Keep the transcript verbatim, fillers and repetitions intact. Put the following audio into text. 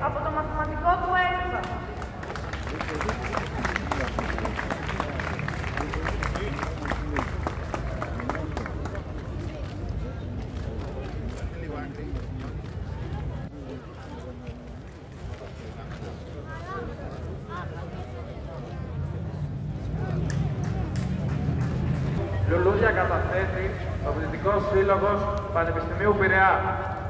από το μαθηματικό του έξα. Λουλούδια καταθέτει ο Φοιτητικός Σύλλογος Πανεπιστημίου Πειραιά.